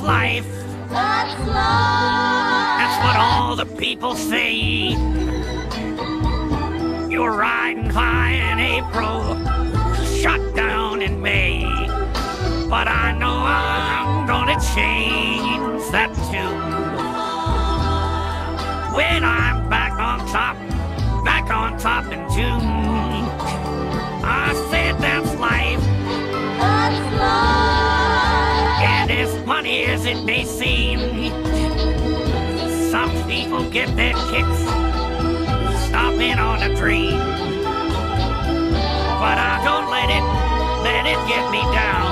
life. That's life. That's what all the people say. You're riding high in April, shut down in May. But I know I'm gonna change that too. When I'm back on top in June, I said that's life. That's life. And as funny as it may seem, some people get their kicks stopping on a dream. But I don't let it get me down.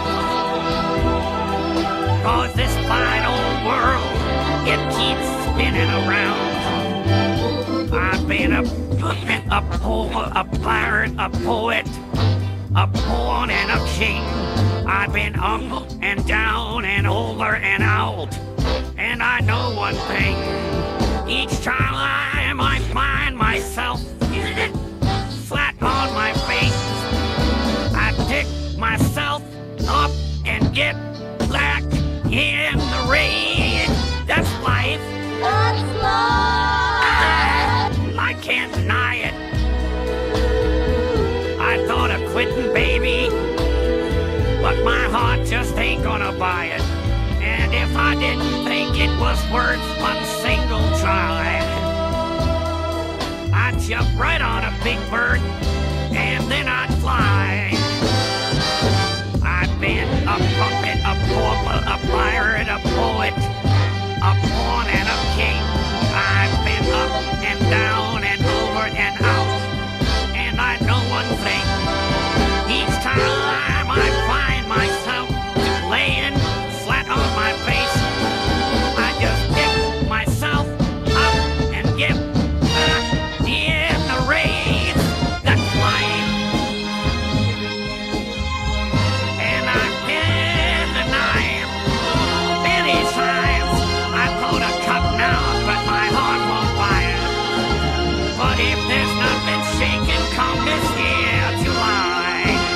'Cause this fine old world, it keeps spinning around. I've been a pirate, a poet, a pawn and a king. I've been up and down and over and out. And I know one thing, each time I find myself flat on my face, I pick myself up and get back in the rain. That's life. That's life. I can't deny it. I thought of quitting, baby, but my heart just ain't gonna buy it. And if I didn't think it was worth one single try, I'd jump right on a big bird and then I'd fly. I've been a puppet, a pauper, a pirate, a poet, a pawn and a king. I've been up and down and over and out. And I know one thing, each time I find myself laying flat on my face, I just pick myself up and get back in the rain. That's life. And I've been denying many times. I pulled a cup now, but my heart won't buy it. But if there's nothing shaking come this year, July,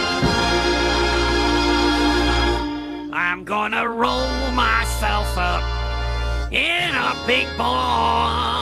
I'm gonna roll myself up in a big ball